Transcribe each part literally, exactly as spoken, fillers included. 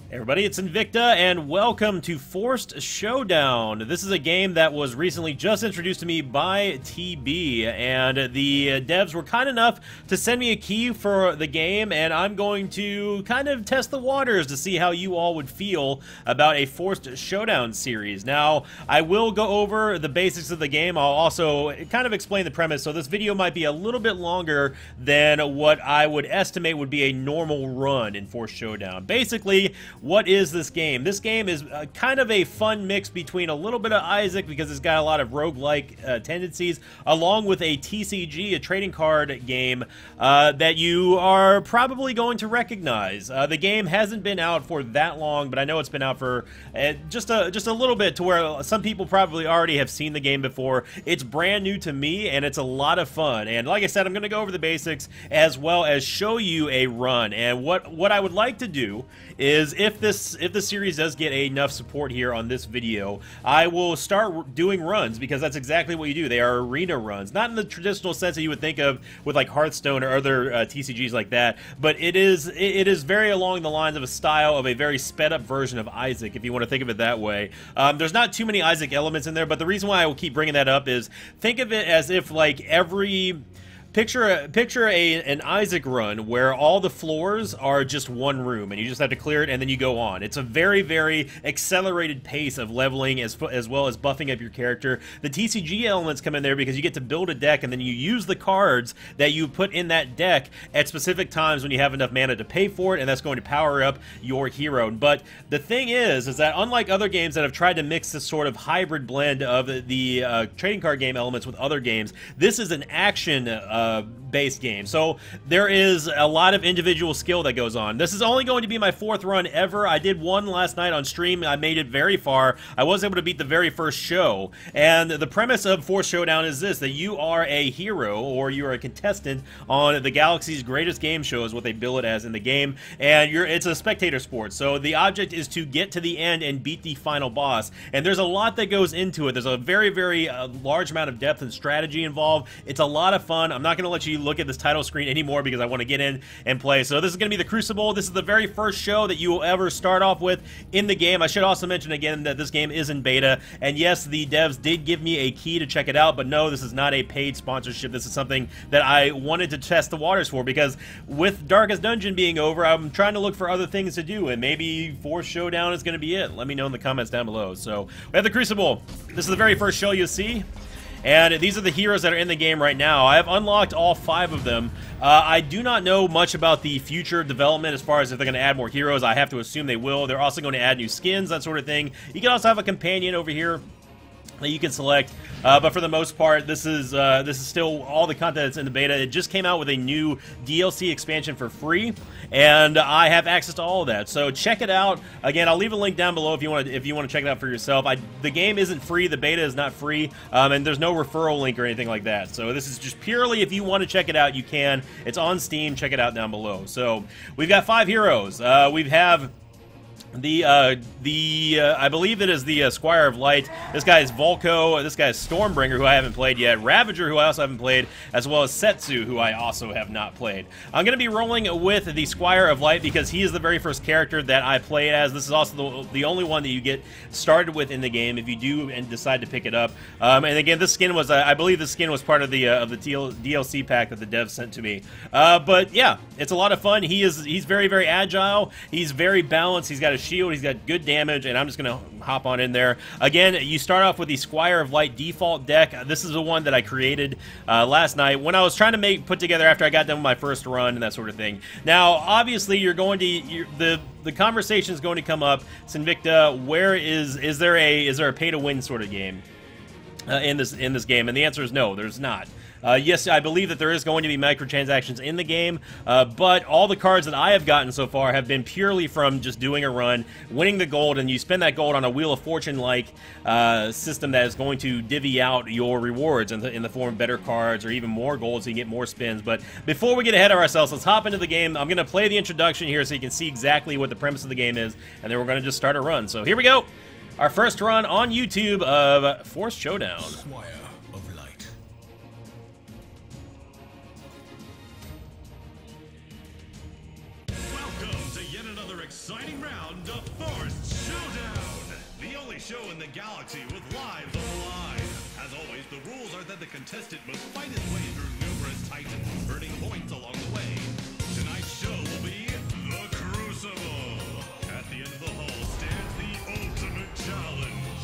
Everybody, it's Sinvicta, and welcome to Forced Showdown. This is a game that was recently just introduced to me by T B, and the devs were kind enough to send me a key for the game, and I'm going to kind of test the waters to see how you all would feel about a Forced Showdown series. Now, I will go over the basics of the game. I'll also kind of explain the premise, so this video might be a little bit longer than what I would estimate would be a normal run in Forced Showdown. Basically, what is this game? This game is uh, kind of a fun mix between a little bit of Isaac, because it's got a lot of roguelike uh, tendencies, along with a T C G, a trading card game, uh, that you are probably going to recognize. Uh, the game hasn't been out for that long, but I know it's been out for uh, just a just a little bit, to where some people probably already have seen the game before. It's brand new to me, and it's a lot of fun. And like I said, I'm going to go over the basics as well as show you a run. And what what I would like to do is, if this if the series does get enough support here on this video, I will start doing runs, because that's exactly what you do. They are arena runs, not in the traditional sense that you would think of with like Hearthstone or other uh, T C Gs like that, but it is it is very along the lines of a style of a very sped up version of Isaac, if you want to think of it that way. Um, there's not too many Isaac elements in there, but the reason why I will keep bringing that up is, think of it as if like every Picture a, picture a an Isaac run where all the floors are just one room, and you just have to clear it, and then you go on. It's a very, very accelerated pace of leveling, as as well as buffing up your character. The T C G elements come in there because you get to build a deck, and then you use the cards that you put in that deck at specific times when you have enough mana to pay for it, and that's going to power up your hero. But the thing is, is that unlike other games that have tried to mix this sort of hybrid blend of the, the uh, trading card game elements with other games, this is an action uh, Uh, based game. So there is a lot of individual skill that goes on. This is only going to be my fourth run ever. I did one last night on stream. I made it very far. I was able to beat the very first show. And the premise of Forced Showdown is this: that you are a hero, or you are a contestant on the galaxy's greatest game show, is what they bill it as in the game. And you're it's a spectator sport. So the object is to get to the end and beat the final boss. And there's a lot that goes into it. There's a very, very uh, large amount of depth and strategy involved. It's a lot of fun. I'm not going to let you look at this title screen anymore, because I want to get in and play. So this is going to be the Crucible. This is the very first show that you will ever start off with in the game. I should also mention again that this game is in beta, and yes, the devs did give me a key to check it out, but no, this is not a paid sponsorship. This is something that I wanted to test the waters for, because with Darkest Dungeon being over, I'm trying to look for other things to do, and maybe Forced Showdown is going to be it. Let me know in the comments down below. So we have the Crucible. This is the very first show you'll see. And these are the heroes that are in the game right now. I have unlocked all five of them. Uh, I do not know much about the future development as far as if they're going to add more heroes. I have to assume they will. They're also going to add new skins, that sort of thing. You can also have a companion over here that you can select, uh, but for the most part, this is uh, this is still all the content that's in the beta. It just came out with a new D L C expansion for free, and I have access to all of that. So check it out. Again, I'll leave a link down below if you want to if you want to check it out for yourself. I, the game isn't free. The beta is not free, um, and there's no referral link or anything like that. So this is just purely if you want to check it out, you can. It's on Steam. Check it out down below. So we've got five heroes. Uh, we have The, uh, the, uh, I believe it is the uh, Squire of Light. This guy is Volko. This guy is Stormbringer, who I haven't played yet. Ravager, who I also haven't played, as well as Setsu, who I also have not played. I'm going to be rolling with the Squire of Light because he is the very first character that I played as. This is also the, the only one that you get started with in the game if you do and decide to pick it up. Um, and again, this skin was, uh, I believe this skin was part of the, uh, of the D L C pack that the devs sent to me. Uh, but yeah, it's a lot of fun. He is, he's very, very agile. He's very balanced. He's got a shield, he's got good damage, and I'm just gonna hop on in there. Again, you start off with the Squire of Light default deck. This is the one that I created uh, last night when I was trying to make put together after I got done with my first run and that sort of thing. Now, obviously, you're going to you're, the the conversation is going to come up. Sinvicta, where is is there a is there a pay to win sort of game uh, in this in this game? And the answer is no, there's not. Uh, yes, I believe that there is going to be microtransactions in the game, uh, but all the cards that I have gotten so far have been purely from just doing a run, winning the gold, and you spend that gold on a Wheel of Fortune-like uh, system that is going to divvy out your rewards in the, in the form of better cards or even more gold so you can get more spins. But before we get ahead of ourselves, let's hop into the game. I'm going to play the introduction here so you can see exactly what the premise of the game is, and then we're going to just start a run. So here we go. Our first run on YouTube of Forced Showdown. exciting round of Forced Showdown, the only show in the galaxy with lives on the line. As always, the rules are that the contestant must fight his way through numerous titans, earning points along the way. Tonight's show will be The Crucible. At the end of the hall stands the ultimate challenge.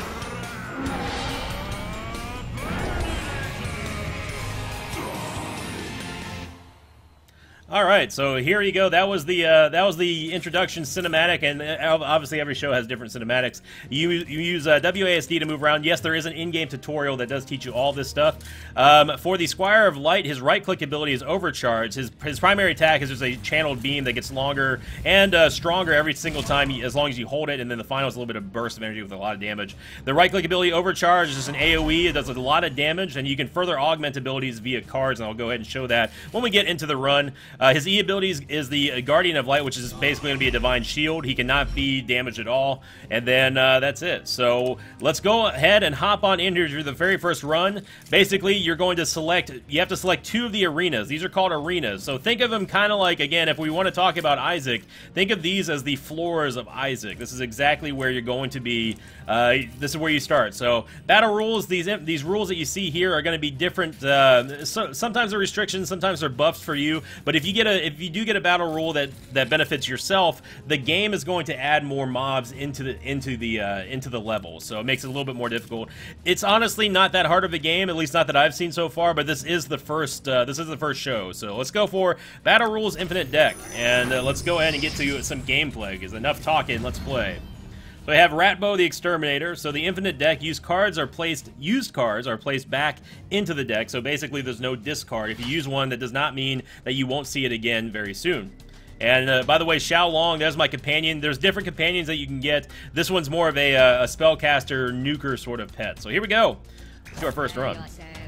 All right, so here you go. That was the uh, that was the introduction cinematic, and obviously every show has different cinematics. You you use uh, W A S D to move around. Yes, there is an in-game tutorial that does teach you all this stuff. Um, for the Squire of Light, his right-click ability is Overcharge. His his primary attack is just a channeled beam that gets longer and uh, stronger every single time, as long as you hold it, and then the final is a little bit of burst of energy with a lot of damage. The right-click ability Overcharge is just an A O E. It does a lot of damage, and you can further augment abilities via cards, and I'll go ahead and show that when we get into the run. Uh, his E abilities is the Guardian of Light, which is basically going to be a Divine Shield. He cannot be damaged at all, and then uh, that's it. So let's go ahead and hop on in here through the very first run. Basically, you're going to select, you have to select two of the arenas. These are called arenas. So think of them kind of like, again, if we want to talk about Isaac, think of these as the floors of Isaac. This is exactly where you're going to be. Uh, this is where you start. So battle rules, these these rules that you see here are going to be different. Uh, so, sometimes they're restrictions, sometimes they're buffs for you, but if you get a if you do get a battle rule that that benefits yourself, the game is going to add more mobs into the into the uh, into the level, so it makes it a little bit more difficult. It's honestly not that hard of a game, at least not that I've seen so far. But this is the first uh, this is the first show, so let's go for battle rules infinite deck, and uh, let's go ahead and get to some gameplay. Because enough talking, let's play. So I have Ratbo the Exterminator. So the infinite deck, used cards are placed used cards are placed back into the deck. So basically there's no discard. If you use one, that does not mean that you won't see it again very soon. And uh, by the way, Xiao Long, there's my companion. There's different companions that you can get. This one's more of a, uh, a spellcaster nuker sort of pet. So here we go. Let's do our first run.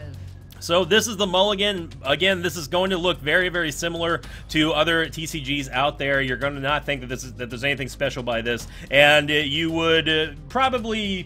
So this is the mulligan. Again, this is going to look very, very similar to other T C Gs out there. You're going to not think that this is that there's anything special by this, and uh, you would uh, probably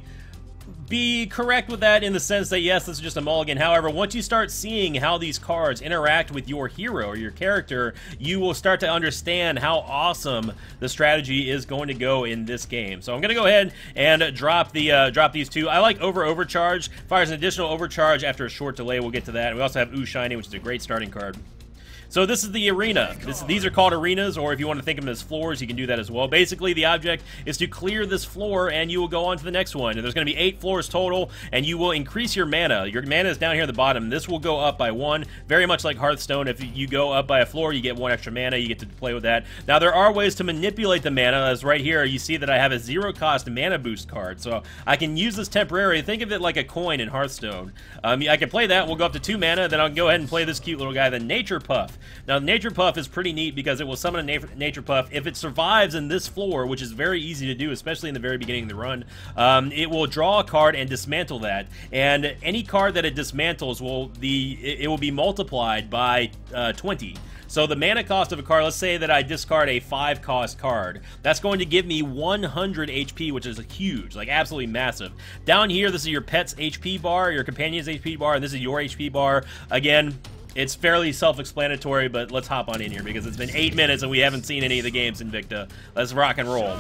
be correct with that in the sense that yes, this is just a mulligan. However, once you start seeing how these cards interact with your hero or your character, you will start to understand how awesome the strategy is going to go in this game. So I'm going to go ahead and drop the uh, drop these two. I like Over Overcharge. Fires an additional overcharge after a short delay. We'll get to that. And we also have Ooh Shiny, which is a great starting card. So this is the arena. This, these are called arenas, or if you want to think of them as floors, you can do that as well. Basically, the object is to clear this floor, and you will go on to the next one. And there's going to be eight floors total, and you will increase your mana. Your mana is down here at the bottom. This will go up by one, very much like Hearthstone. If you go up by a floor, you get one extra mana. You get to play with that. Now, there are ways to manipulate the mana. As right here, you see that I have a zero-cost mana boost card, so I can use this temporarily. Think of it like a coin in Hearthstone. Um, I can play that. We'll go up to two mana, then I'll go ahead and play this cute little guy, the Nature Puff. Now, Nature Puff is pretty neat because it will summon a Nature Puff. If it survives in this floor, which is very easy to do, especially in the very beginning of the run, um, it will draw a card and dismantle that. And any card that it dismantles, will the it, it will be multiplied by uh, twenty. So the mana cost of a card, let's say that I discard a five cost card, that's going to give me one hundred H P, which is huge, like absolutely massive. Down here, this is your pet's H P bar, your companion's H P bar, and this is your H P bar. Again, it's fairly self-explanatory, but let's hop on in here because it's been eight minutes and we haven't seen any of the games in Sinvicta. Let's rock and roll.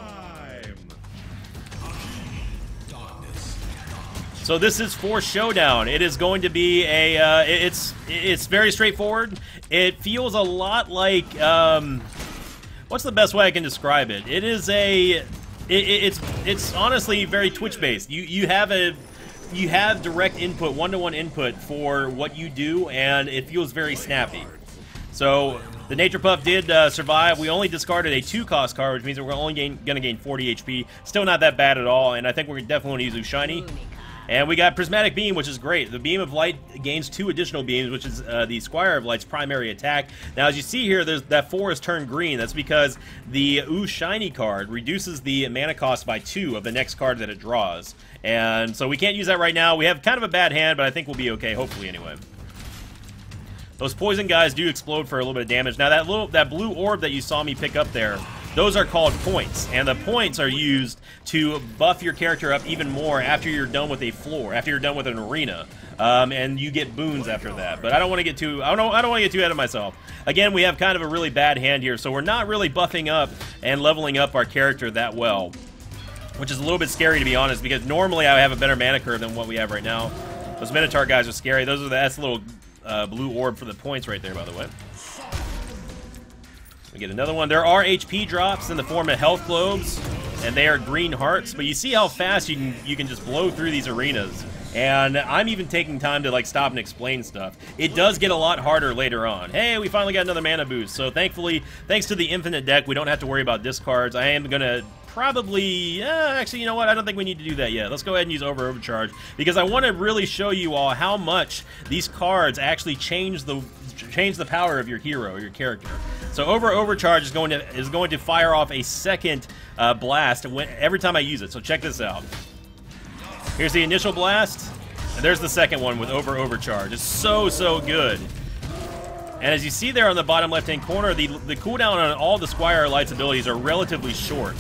So this is Forced Showdown. It is going to be a, uh, it's it's very straightforward. It feels a lot like, um, what's the best way I can describe it? It is a, it, it's it's honestly very Twitch-based. You you have a, you have direct input, one-to-one input for what you do, and it feels very snappy. So the Nature Puff did uh, survive. We only discarded a two-cost card, which means that we're only going to gain forty H P. Still not that bad at all, and I think we're definitely going to use Ooh Shiny. And we got Prismatic Beam, which is great. The Beam of Light gains two additional beams, which is uh, the Squire of Light's primary attack. Now, as you see here, there's, that four is turned green. That's because the Ooh Shiny card reduces the mana cost by two of the next card that it draws. And so we can't use that right now. We have kind of a bad hand, but I think we'll be okay, hopefully, anyway. Those poison guys do explode for a little bit of damage. Now, that little that blue orb that you saw me pick up there, those are called points, and the points are used to buff your character up even more after you're done with a floor, after you're done with an arena, um, and you get boons after that. But I don't want to get too, I don't, I don't want to get too ahead of myself. Again, we have kind of a really bad hand here, so we're not really buffing up and leveling up our character that well, which is a little bit scary to be honest, because normally I have a better mana curve than what we have right now. Those Minotaur guys are scary. Those are the, that's a little uh, blue orb for the points right there, by the way. We get another one. There are H P drops in the form of health globes, and they are green hearts. But you see how fast you can you can just blow through these arenas. And I'm even taking time to like stop and explain stuff. It does get a lot harder later on. Hey, we finally got another mana boost. So thankfully, thanks to the infinite deck, we don't have to worry about discards. I am gonna probably, uh, actually, you know what? I don't think we need to do that yet. Let's go ahead and use over overcharge because I want to really show you all how much these cards actually change the change the power of your hero, your character. So over overcharge is going to is going to fire off a second uh, blast when, every time I use it. So check this out. Here's the initial blast, and there's the second one with over overcharge. It's so so good. And as you see there on the bottom left-hand corner, the the cooldown on all the Squire Light's abilities are relatively short.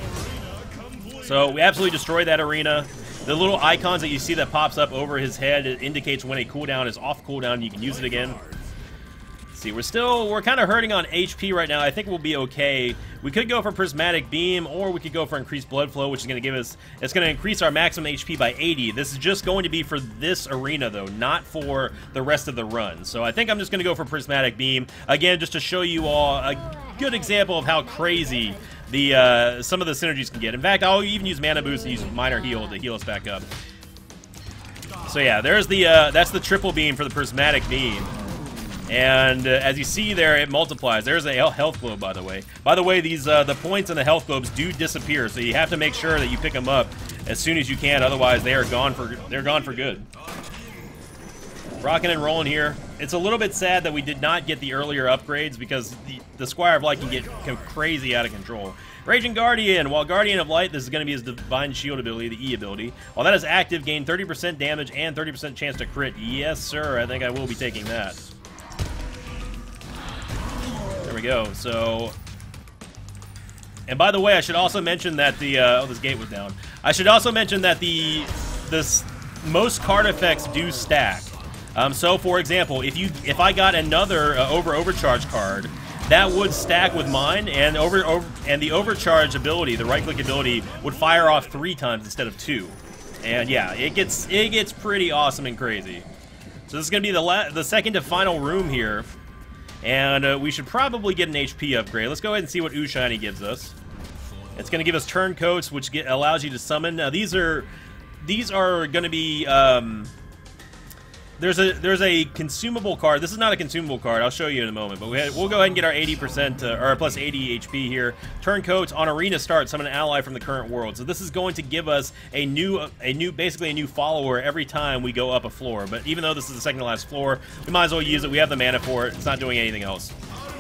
So we absolutely destroyed that arena. The little icons that you see that pops up over his head, it indicates when a cooldown is off cooldown and you can use it again. See, we're still, we're kind of hurting on H P right now. I think we'll be okay. We could go for Prismatic Beam, or we could go for Increased Blood Flow, which is going to give us, it's going to increase our maximum H P by eighty. This is just going to be for this arena, though, not for the rest of the run. So I think I'm just going to go for Prismatic Beam. Again, just to show you all a good example of how crazy the uh, some of the synergies can get. In fact, I'll even use Mana Boost and use Minor Heal to heal us back up. So yeah, there's the, uh, that's the triple beam for the Prismatic Beam. And uh, as you see there, it multiplies. There's a health globe, by the way. By the way, these uh, the points in the health globes do disappear, so you have to make sure that you pick them up as soon as you can. Otherwise, they are gone for they're gone for good. Rocking and rolling here. It's a little bit sad that we did not get the earlier upgrades because the, the Squire of Light can get crazy out of control. Raging Guardian. While Guardian of Light, this is going to be his Divine Shield ability, the E ability. While that is active, gain thirty percent damage and thirty percent chance to crit. Yes, sir. I think I will be taking that. There we go. So, and by the way, I should also mention that the uh, oh, this gate was down. I should also mention that the this most card effects do stack. Um, so, for example, if you if I got another uh, over overcharge card, that would stack with mine, and over, over and the overcharge ability, the right click ability, would fire off three times instead of two. And yeah, it gets it gets pretty awesome and crazy. So this is gonna be the la the second to final room here. And uh, we should probably get an H P upgrade. Let's go ahead and see what Ooh Shiny gives us. It's going to give us turncoats, which get, allows you to summon. Now these are these are going to be um, there's a there's a consumable card. This is not a consumable card. I'll show you in a moment. But we had, we'll go ahead and get our eighty percent uh, or plus eighty H P here. Turncoats on arena start. Summon an ally from the current world. So this is going to give us a new a new basically a new follower every time we go up a floor. But even though this is the second to last floor, we might as well use it. We have the mana for it. It's not doing anything else.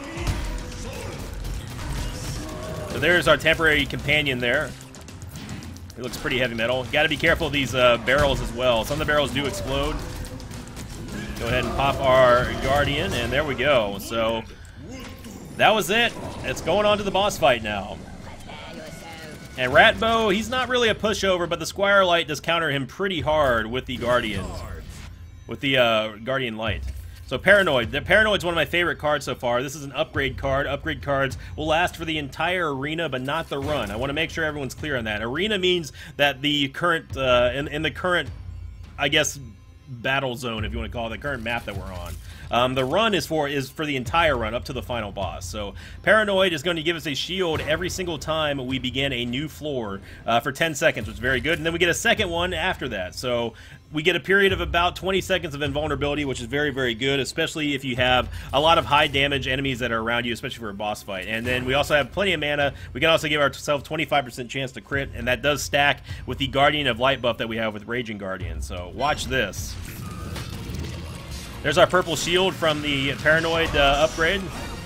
So there's our temporary companion there. It looks pretty heavy metal. Got to be careful of these uh, barrels as well. Some of the barrels do explode. Go ahead and pop our Guardian, and there we go. So that was it. It's going on to the boss fight now. And Ratbo, he's not really a pushover, but the Squire Light does counter him pretty hard with the Guardians, with the uh, Guardian Light. So Paranoid. The Paranoid's one of my favorite cards so far. This is an upgrade card. Upgrade cards will last for the entire arena, but not the run. I want to make sure everyone's clear on that. Arena means that the current, uh, in, in the current, I guess, battle zone, if you want to call it, the current map that we're on. Um, the run is for is for the entire run up to the final boss. So Paranoid is going to give us a shield every single time we begin a new floor uh, for ten seconds, which is very good. And then we get a second one after that. So we get a period of about twenty seconds of invulnerability, which is very, very good, especially if you have a lot of high damage enemies that are around you, especially for a boss fight. And then we also have plenty of mana. We can also give ourselves twenty-five percent chance to crit, and that does stack with the Guardian of Light buff that we have with Raging Guardian. So watch this. There's our purple shield from the Paranoid uh, upgrade.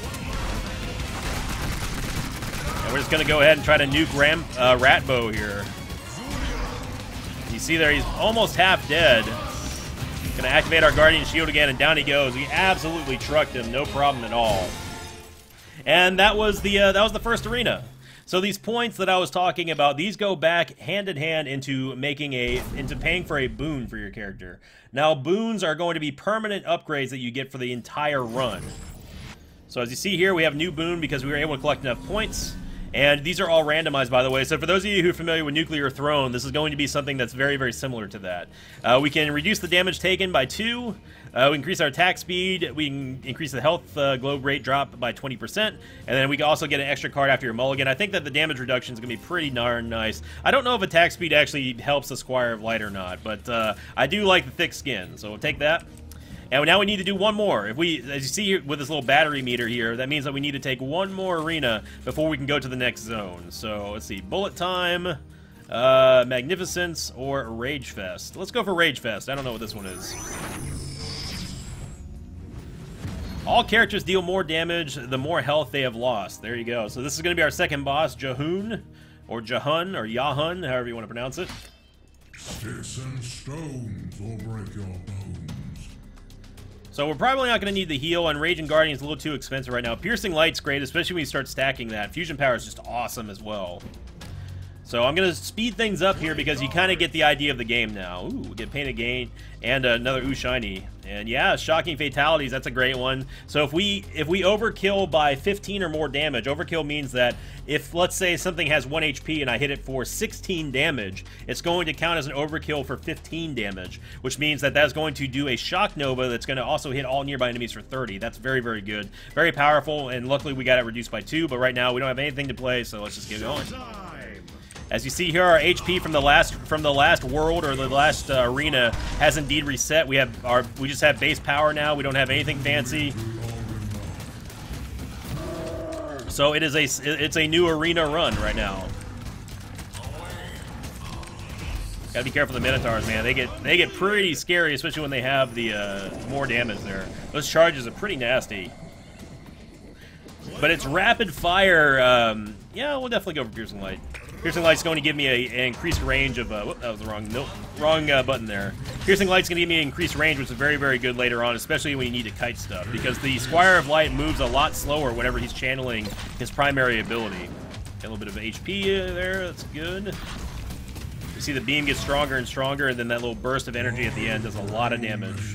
And we're just going to go ahead and try to nuke Ram uh, Ratbo here. You see there, he's almost half dead. Going to activate our Guardian Shield again, and down he goes. We absolutely trucked him, no problem at all. And that was the uh, that was the first arena. So these points that I was talking about, these go back hand in hand into making a into paying for a boon for your character. Now boons are going to be permanent upgrades that you get for the entire run. So as you see here, we have new boon because we were able to collect enough points. And these are all randomized, by the way. So for those of you who are familiar with Nuclear Throne, this is going to be something that's very, very similar to that. Uh, we can reduce the damage taken by two. Uh, we increase our attack speed. We can increase the health uh, globe rate drop by twenty percent. And then we can also get an extra card after your mulligan. I think that the damage reduction is going to be pretty darn nice. I don't know if attack speed actually helps the Squire of Light or not, but uh, I do like the thick skin. So we'll take that. And now we need to do one more. If we, as you see here with this little battery meter here, that means that we need to take one more arena before we can go to the next zone. So let's see, Bullet Time, uh, Magnificence, or Rage Fest. Let's go for Rage Fest. I don't know what this one is. All characters deal more damage the more health they have lost. There you go. So this is going to be our second boss, Jahun, or Jahun, or Yahun, however you want to pronounce it. Sticks and stones will break your bones. So we're probably not going to need the heal, and Raging Guardian is a little too expensive right now. Piercing Light's great, especially when you start stacking that. Fusion Power is just awesome as well. So I'm going to speed things up here because you kind of get the idea of the game now. Ooh, we get Painted Gain and another Ooh Shiny. And yeah, Shocking Fatalities, that's a great one. So if we if we overkill by fifteen or more damage, overkill means that if, let's say, something has one H P and I hit it for sixteen damage, it's going to count as an overkill for fifteen damage, which means that that's going to do a Shock Nova that's going to also hit all nearby enemies for thirty. That's very, very good. Very powerful, and luckily we got it reduced by two, but right now we don't have anything to play, so let's just get going. As you see here, our H P from the last from the last world or the last uh, arena has indeed reset. We have our we just have base power now. We don't have anything fancy. So it is a it's a new arena run right now. Gotta be careful of the Minotaurs, man. They get they get pretty scary, especially when they have the uh, more damage there. Those charges are pretty nasty. But it's rapid fire. Um, yeah, we'll definitely go for Piercing Light. Piercing Light's going to give me a, an increased range of... Uh, whoop, that was the wrong, nope, wrong uh, button there. Piercing Light's going to give me an increased range, which is very, very good later on, especially when you need to kite stuff, because the Squire of Light moves a lot slower whenever he's channeling his primary ability. Get a little bit of H P there, that's good. You see the beam gets stronger and stronger, and then that little burst of energy at the end does a lot of damage.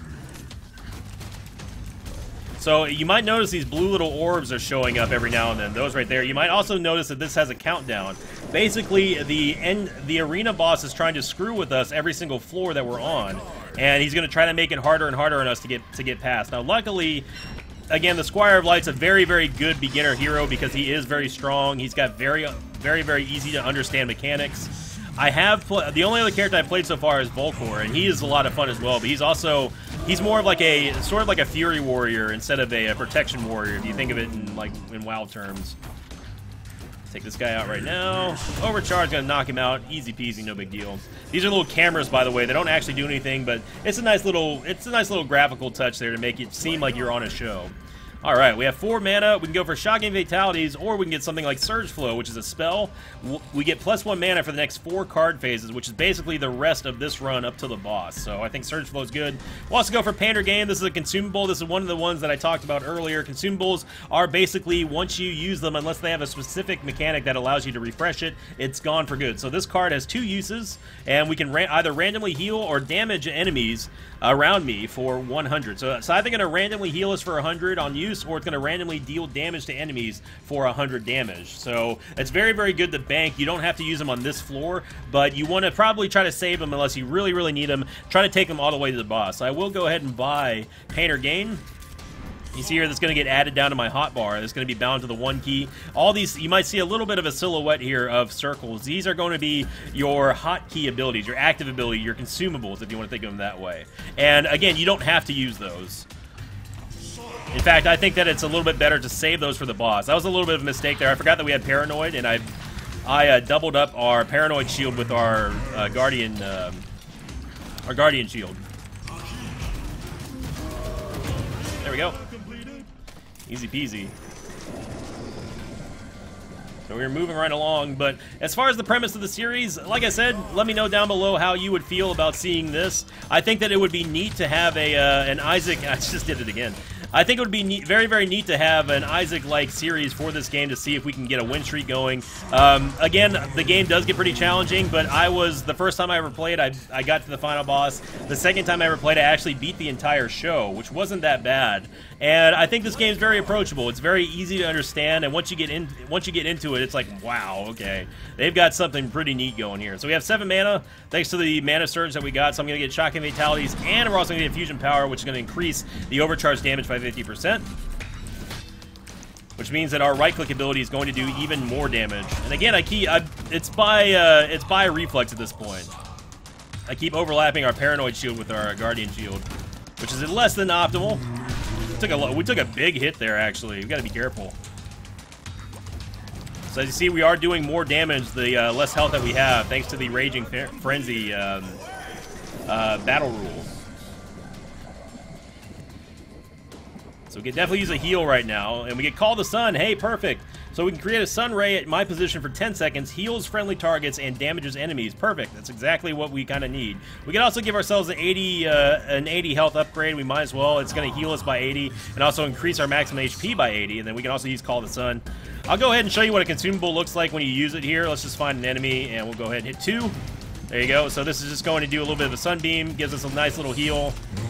So you might notice these blue little orbs are showing up every now and then. Those right there. You might also notice that this has a countdown. Basically, the end, the arena boss is trying to screw with us every single floor that we're on, and he's going to try to make it harder and harder on us to get to get past. Now, luckily, again, the Squire of Light's a very, very good beginner hero because he is very strong. He's got very, very, very easy to understand mechanics. I have the only other character I've played so far is Volcor, and he is a lot of fun as well. But he's also he's more of like a sort of like a Fury Warrior instead of a, a Protection Warrior, if you think of it in like in WoW terms. Take this guy out right now. Overcharge gonna knock him out, easy peasy, no big deal. These are little cameras, by the way. They don't actually do anything, but it's a nice little it's a nice little graphical touch there to make it seem like you're on a show. All right, we have four mana. We can go for Shocking Fatalities, or we can get something like Surge Flow, which is a spell. We get plus one mana for the next four card phases, which is basically the rest of this run up to the boss. So I think Surge Flow is good. We'll also go for Painted Gain. This is a consumable. This is one of the ones that I talked about earlier. Consumables are basically, once you use them, unless they have a specific mechanic that allows you to refresh it, it's gone for good. So this card has two uses, and we can ra either randomly heal or damage enemies around me for one hundred. So it's either going to randomly heal us for one hundred on use, or it's going to randomly deal damage to enemies for one hundred damage. So it's very, very good to bank. You don't have to use them on this floor, but you want to probably try to save them unless you really, really need them. Try to take them all the way to the boss. So I will go ahead and buy Painted Gain. You see here that's going to get added down to my hotbar. That's going to be bound to the one key. All these, you might see a little bit of a silhouette here of circles. These are going to be your hotkey abilities, your active ability, your consumables, if you want to think of them that way. And again, you don't have to use those. In fact, I think that it's a little bit better to save those for the boss. That was a little bit of a mistake there. I forgot that we had Paranoid, and I I uh, doubled up our Paranoid shield with our uh, Guardian uh, our Guardian shield. There we go. Easy peasy. So we're moving right along, but as far as the premise of the series, like I said, let me know down below how you would feel about seeing this. I think that it would be neat to have a uh, an Isaac. I just did it again. I think it would be neat, very, very neat to have an Isaac-like series for this game to see if we can get a win streak going. Um, again, the game does get pretty challenging, but I was, the first time I ever played, I, I got to the final boss. The second time I ever played, I actually beat the entire show, which wasn't that bad. And I think this game is very approachable. It's very easy to understand, and once you get in, once you get into it, it's like, wow, okay, they've got something pretty neat going here. So we have seven mana, thanks to the mana surge that we got. So I'm going to get shocking fatalities, and we're also going to get fusion power, which is going to increase the overcharge damage by fifty percent. Which means that our right-click ability is going to do even more damage. And again, I keep I, it's by uh, it's by reflex at this point. I keep overlapping our paranoid shield with our guardian shield, which is less than optimal. We took a we took a big hit there. Actually, we got to be careful. So as you see, we are doing more damage the uh, less health that we have, thanks to the Raging Frenzy um, uh, battle rule. So we can definitely use a heal right now, and we get Call the Sun. Hey, perfect. So we can create a Sun Ray at my position for ten seconds, heals friendly targets, and damages enemies. Perfect. That's exactly what we kind of need. We can also give ourselves an eighty, uh, an eighty health upgrade. We might as well. It's going to heal us by eighty, and also increase our maximum H P by eighty, and then we can also use Call the Sun. I'll go ahead and show you what a consumable looks like when you use it here. Let's just find an enemy, and we'll go ahead and hit two. There you go. So this is just going to do a little bit of a Sunbeam, gives us a nice little heal.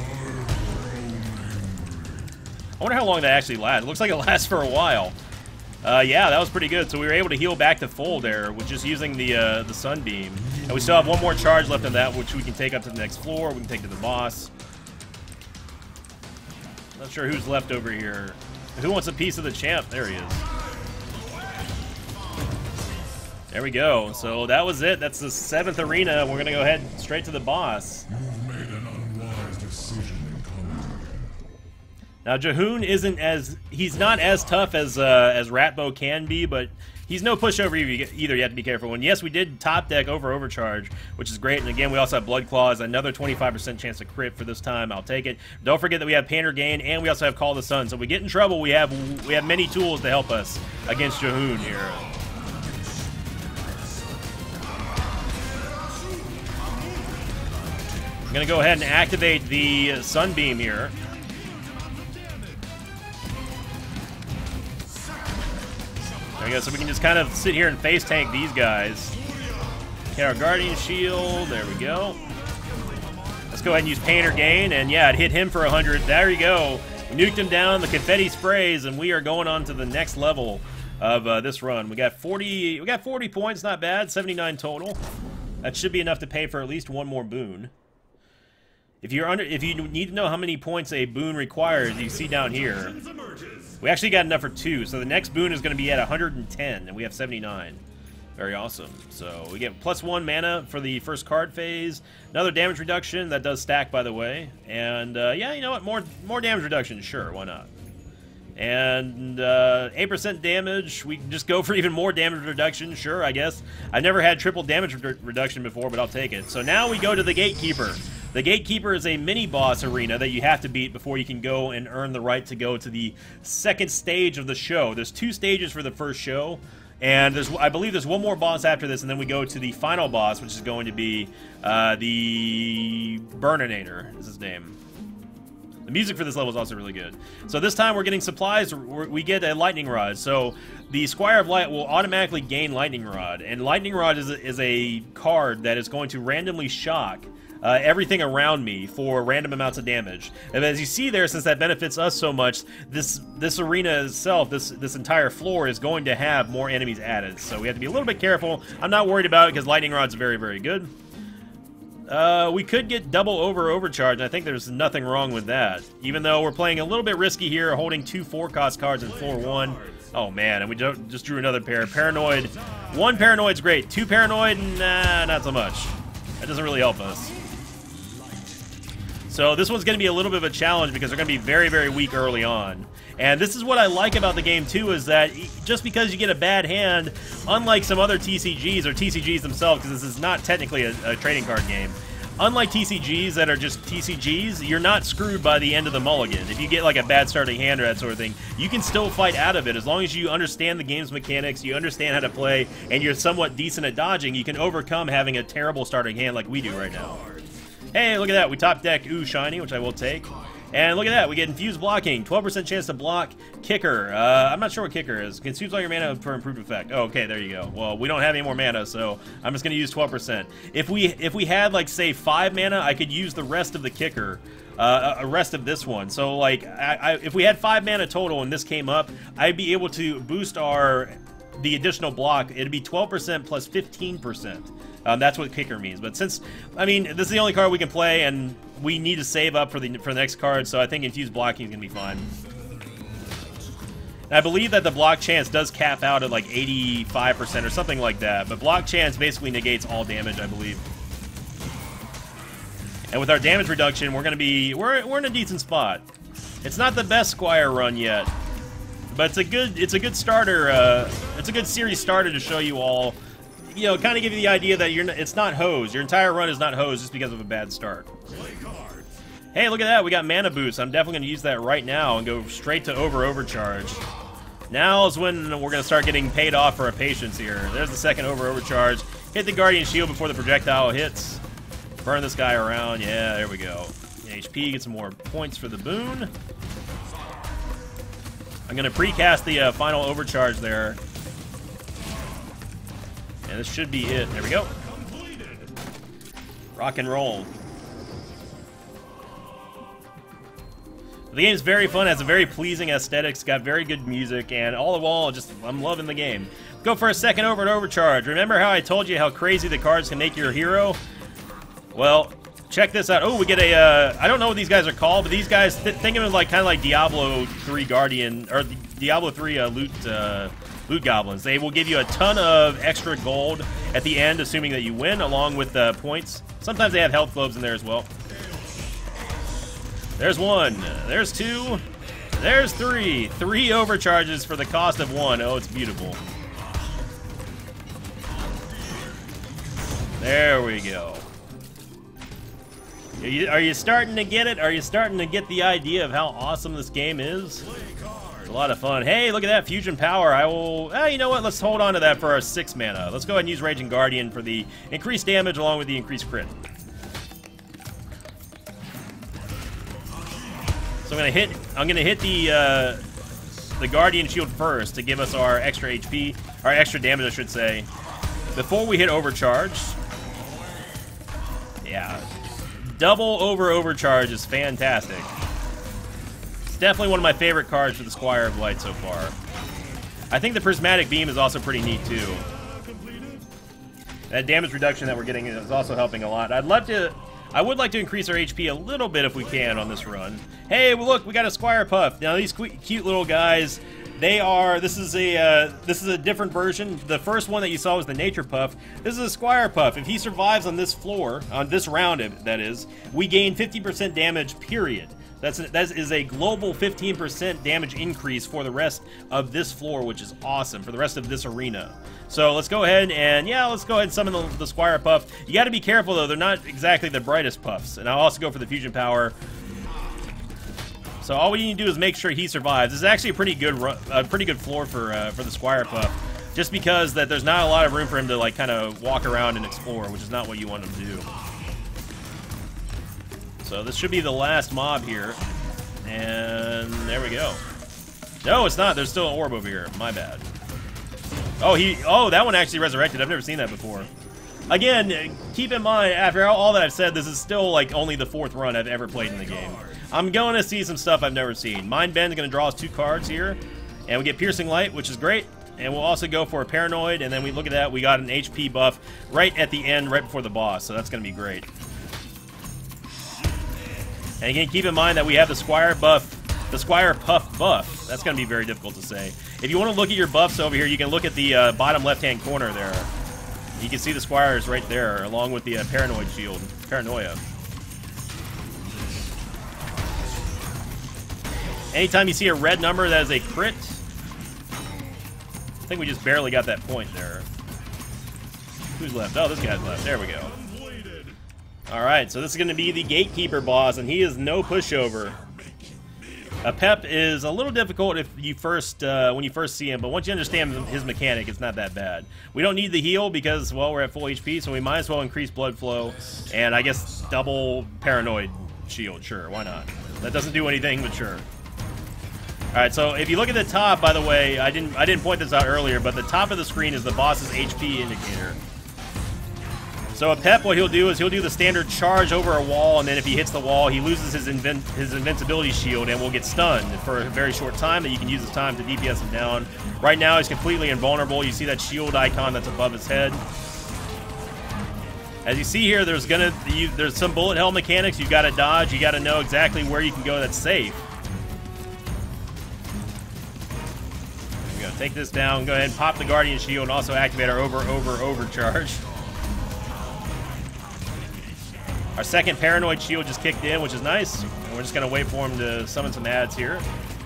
I wonder how long that actually lasts. It looks like it lasts for a while. Uh, yeah, that was pretty good. So we were able to heal back to full there with just using the uh, the Sunbeam. And we still have one more charge left of that, which we can take up to the next floor. We can take to the boss. Not sure who's left over here. Who wants a piece of the champ? There he is. There we go. So that was it. That's the seventh arena. We're going to go ahead straight to the boss. You've made an unwise decision in coming. Now, Jehoon isn't as... He's not as tough as uh, as Ratbo can be, but he's no pushover either. You have to be careful. And yes, we did top deck over Overcharge, which is great. And again, we also have Blood Claws, another twenty-five percent chance to crit for this time. I'll take it. Don't forget that we have Painter Gain, and we also have Call the Sun. So if we get in trouble, we have, we have many tools to help us against Jehoon here. I'm going to go ahead and activate the Sunbeam here. There we go, so we can just kind of sit here and face tank these guys. Get our Guardian Shield, there we go. Let's go ahead and use Painter Gain, and yeah, it hit him for one hundred. There you go. We nuked him down, the confetti sprays, and we are going on to the next level of uh, this run. We got forty, we got forty points, not bad, seventy-nine total. That should be enough to pay for at least one more boon. If you're under, if you need to know how many points a boon requires, you see down here. We actually got enough for two, so the next boon is going to be at one hundred ten, and we have seventy-nine. Very awesome. So we get plus one mana for the first card phase. Another damage reduction that does stack, by the way. And uh, yeah, you know what? More more damage reduction, sure, why not? And uh, eight percent damage. We can just go for even more damage reduction, sure, I guess. I've never had triple damage re reduction before, but I'll take it. So now we go to the Gatekeeper. The Gatekeeper is a mini-boss arena that you have to beat before you can go and earn the right to go to the second stage of the show. There's two stages for the first show, and there's I believe there's one more boss after this, and then we go to the final boss, which is going to be uh, the Burninator, is his name. The music for this level is also really good. So this time we're getting supplies. We're, we get a Lightning Rod. So the Squire of Light will automatically gain Lightning Rod, and Lightning Rod is a, is a card that is going to randomly shock Uh, everything around me for random amounts of damage. And as you see there, since that benefits us so much, this this arena itself, this this entire floor is going to have more enemies added. So we have to be a little bit careful. I'm not worried about it because Lightning Rod's very, very good. Uh, we could get double over overcharge, and I think there's nothing wrong with that. Even though we're playing a little bit risky here, holding two four-cost cards in floor one. Oh man, and we don't, just drew another pair. Paranoid. One Paranoid's great. Two Paranoid, nah, not so much. That doesn't really help us. So this one's going to be a little bit of a challenge because they're going to be very, very weak early on. And this is what I like about the game, too, is that just because you get a bad hand, unlike some other T C Gs, or T C Gs themselves, because this is not technically a, a trading card game, unlike T C Gs that are just T C Gs, you're not screwed by the end of the mulligan. If you get like a bad starting hand or that sort of thing, you can still fight out of it. As long as you understand the game's mechanics, you understand how to play, and you're somewhat decent at dodging, you can overcome having a terrible starting hand like we do right now. Hey, look at that. We top deck Ooh Shiny, which I will take. And look at that, we get infused blocking, twelve percent chance to block. Kicker, uh, I'm not sure what kicker is. Consumes all your mana for improved effect. Oh, okay, there you go. Well, we don't have any more mana, so I'm just gonna use twelve percent. If we if we had like say five mana, I could use the rest of the kicker, uh, a rest of this one. So like, I, I, if we had five mana total and this came up, I'd be able to boost our the additional block. It'd be twelve percent plus fifteen percent. Um, that's what kicker means. But since, I mean, this is the only card we can play, and we need to save up for the for the next card, so I think infused blocking is gonna be fine. And I believe that the block chance does cap out at like eighty-five percent or something like that. But block chance basically negates all damage, I believe. And with our damage reduction, we're gonna be we're we're in a decent spot. It's not the best Squire run yet, but it's a good it's a good starter. Uh, it's a good series starter to show you all. You know, kind of give you the idea that you're not, it's not hosed. Your entire run is not hosed just because of a bad start. Hey, look at that. We got mana boost. I'm definitely going to use that right now and go straight to over overcharge. Now is when we're going to start getting paid off for our patience here. There's the second over overcharge. Hit the Guardian Shield before the projectile hits. Burn this guy around. Yeah, there we go. H P, get some more points for the boon. I'm going to precast the uh, final overcharge there. And this should be it. There we go. Rock and roll. The game's very fun, has a very pleasing aesthetics, got very good music, and all in all, just I'm loving the game. Go for a second over and overcharge. Remember how I told you how crazy the cards can make your hero? Well, check this out. Oh, we get a, uh, I don't know what these guys are called, but these guys, th think of them like kind of like Diablo three Guardian, or Diablo three uh, loot, uh, Loot Goblins. They will give you a ton of extra gold at the end, assuming that you win, along with uh, points. Sometimes they have health globes in there as well. There's one. There's two. There's three. Three overcharges for the cost of one. Oh, it's beautiful. There we go. Are you, are you starting to get it? Are you starting to get the idea of how awesome this game is? It's a lot of fun. Hey, look at that fusion power. I will. Eh, you know what? Let's hold on to that for our six mana. Let's go ahead and use Raging Guardian for the increased damage along with the increased crit. So I'm gonna hit. I'm gonna hit the uh, the Guardian Shield first to give us our extra H P, our extra damage, I should say, before we hit overcharge. Yeah, double over overcharge is fantastic. It's definitely one of my favorite cards for the Squire of Light so far. I think the Prismatic Beam is also pretty neat too. That damage reduction that we're getting is also helping a lot. I'd love to, I would like to increase our H P a little bit if we can on this run. Hey, well, look, we got a Squire Puff. Now these cute little guys, they are, this is a, uh, this is a different version. The first one that you saw was the Nature Puff. This is a Squire Puff. If he survives on this floor, on this round, that is, we gain fifty percent damage, period. That's a, that is a global fifteen percent damage increase for the rest of this floor, which is awesome, for the rest of this arena. So let's go ahead and, yeah, let's go ahead and summon the, the Squire Puff. You got to be careful, though. They're not exactly the brightest puffs. And I'll also go for the Fusion Power. So all we need to do is make sure he survives. This is actually a pretty good run, a pretty good floor for uh, for the Squire Puff, just because that there's not a lot of room for him to like kind of walk around and explore, which is not what you want him to do. So this should be the last mob here, and there we go. No, it's not. There's still an orb over here. My bad. Oh, he. Oh, that one actually resurrected. I've never seen that before. Again, keep in mind, after all that I've said, this is still like only the fourth run I've ever played in the game. I'm going to see some stuff I've never seen. Mind Bend is going to draw us two cards here, and we get Piercing Light, which is great. And we'll also go for a Paranoid, and then we look at that. We got an H P buff right at the end, right before the boss, so that's going to be great. And again, keep in mind that we have the Squire buff, the Squire Puff buff. That's going to be very difficult to say. If you want to look at your buffs over here, you can look at the uh, bottom left-hand corner there. You can see the Squires right there, along with the uh, Paranoid Shield, Paranoia. Anytime you see a red number, that is a crit. I think we just barely got that point there. Who's left? Oh, this guy's left. There we go. Alright, so this is going to be the Gatekeeper boss, and he is no pushover. A Pep is a little difficult if you first, uh, when you first see him, but once you understand his mechanic, it's not that bad. We don't need the heal because, well, we're at full H P, so we might as well increase blood flow, and I guess double Paranoid Shield, sure, why not? That doesn't do anything mature. All right, so if you look at the top, by the way, I didn't I didn't point this out earlier, but the top of the screen is the boss's H P indicator. So a Pep, what he'll do is he'll do the standard charge over a wall, and then if he hits the wall, he loses his invin his invincibility shield and will get stunned for a very short time that you can use his time to D P S him down. Right now, he's completely invulnerable. You see that shield icon that's above his head. As you see here, there's gonna you, there's some bullet hell mechanics. You got to dodge. You got to know exactly where you can go that's safe. There we go. Take this down. Go ahead and pop the Guardian Shield and also activate our over over overcharge. Our second Paranoid Shield just kicked in, which is nice. And we're just going to wait for him to summon some ads here.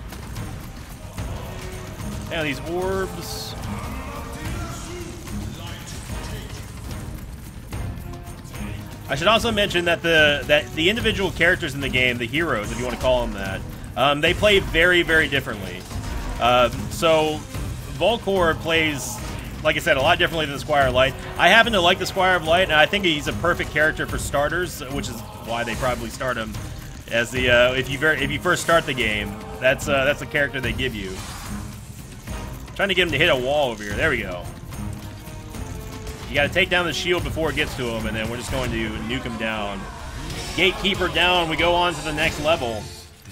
Now these orbs. I should also mention that the that the individual characters in the game, the heroes, if you want to call them that, um, they play very, very differently. Uh, so Volcor plays, like I said, a lot differently than the Squire of Light. I happen to like the Squire of Light, and I think he's a perfect character for starters, which is why they probably start him as the uh, if you ver if you first start the game. That's uh, that's the character they give you. I'm trying to get him to hit a wall over here. There we go. You got to take down the shield before it gets to him, and then we're just going to nuke him down. Gatekeeper down. We go on to the next level.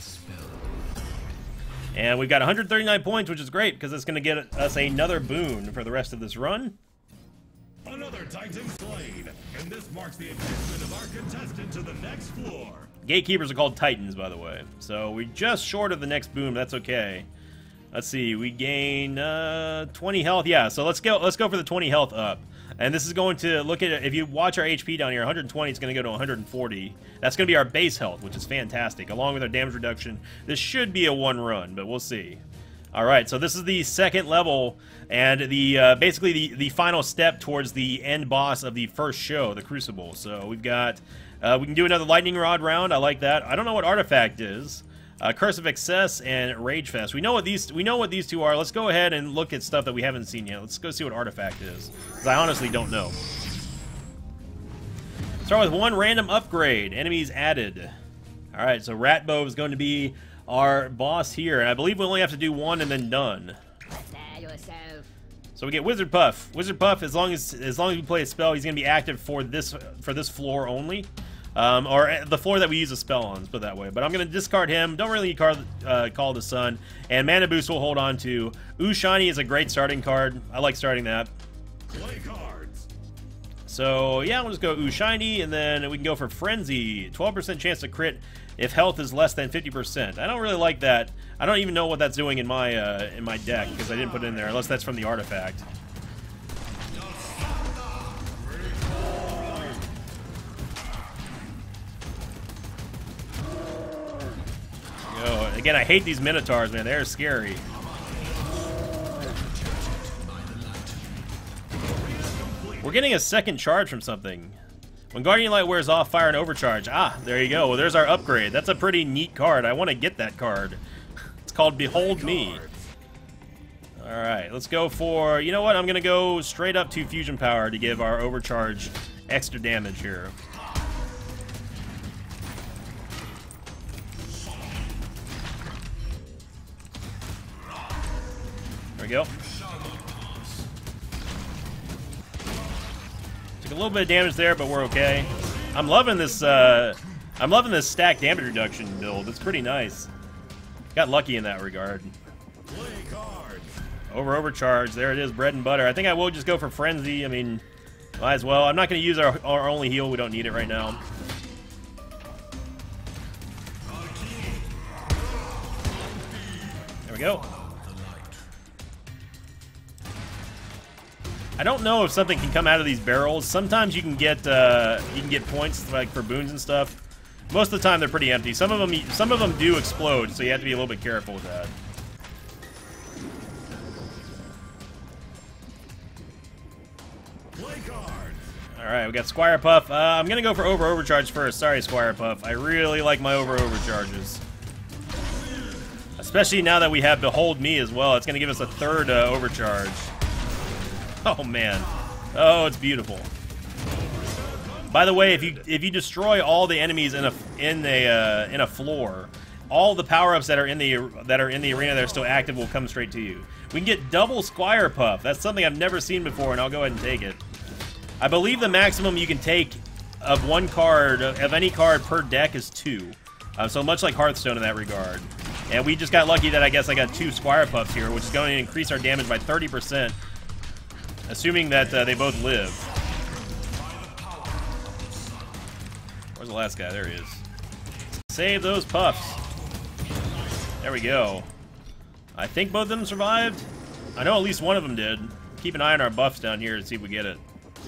And we've got one hundred thirty-nine points, which is great, because it's going to get us another boon for the rest of this run. Another Titan slain, and this marks the advancement of our contestant to the next floor. Gatekeepers are called Titans, by the way. So we're just short of the next boon, but that's okay. Let's see, we gain uh, twenty health. Yeah, so let's go. Let's go for the twenty health up. And this is going to look at it. If you watch our H P down here, one hundred twenty is going to go to one hundred forty. That's going to be our base health, which is fantastic. Along with our damage reduction, this should be a one run, but we'll see. All right, so this is the second level, and the uh, basically the the final step towards the end boss of the first show, the Crucible. So we've got uh, we can do another lightning rod round. I like that. I don't know what artifact is. Uh, Curse of Excess and Rage Fest. We know what these we know what these two are. Let's go ahead and look at stuff that we haven't seen yet. Let's go see what artifact is, because I honestly don't know. Start with one random upgrade. Enemies added. All right, so Ratbow is going to be our boss here, and I believe we only have to do one and then done. So we get Wizard Puff. Wizard Puff, as long as as long as we play a spell, he's going to be active for this for this floor only. Um, or the floor that we use a spell on, let's put it that way. But I'm going to discard him. Don't really card, uh, call the sun. And Mana Boost we'll hold on to. Ooh Shiny is a great starting card. I like starting that. Play cards. So, yeah, we'll just go Ooh Shiny, and then we can go for Frenzy. twelve percent chance to crit if health is less than fifty percent. I don't really like that. I don't even know what that's doing in my, uh, in my deck, because I didn't put it in there, unless that's from the artifact. Oh, again, I hate these Minotaurs, man. They're scary. We're getting a second charge from something. When Guardian Light wears off, fire an overcharge. Ah, there you go. Well, there's our upgrade. That's a pretty neat card. I want to get that card. It's called Behold Me. All right, let's go for... You know what? I'm going to go straight up to Fusion Power to give our overcharge extra damage here. There we go. Took a little bit of damage there, but we're okay. I'm loving this. Uh, I'm loving this stack damage reduction build. It's pretty nice. Got lucky in that regard. Play cards. Over overcharge. There it is, bread and butter. I think I will just go for Frenzy. I mean, might as well. I'm not going to use our, our only heal. We don't need it right now. There we go. I don't know if something can come out of these barrels. Sometimes you can get uh, you can get points like for boons and stuff. Most of the time they're pretty empty. Some of them some of them do explode, so you have to be a little bit careful with that. Play cards. All right, we got Squire Puff. Uh, I'm gonna go for over overcharge first. Sorry, Squire Puff. I really like my over overcharges, especially now that we have Behold Me as well. It's gonna give us a third uh, overcharge. Oh man, oh it's beautiful. By the way, if you if you destroy all the enemies in a in a uh, in a floor, all the power-ups that are in the that are in the arena that are still active will come straight to you. We can get double Squire Puff. That's something I've never seen before, and I'll go ahead and take it. I believe the maximum you can take of one card, of any card per deck, is two. Uh, so much like Hearthstone in that regard. And we just got lucky that I guess I got two Squire Puffs here, which is going to increase our damage by thirty percent, assuming that uh, they both live. Where's the last guy? There he is. Save those puffs. There we go. I think both of them survived. I know at least one of them did. Keep an eye on our buffs down here to see if we get it.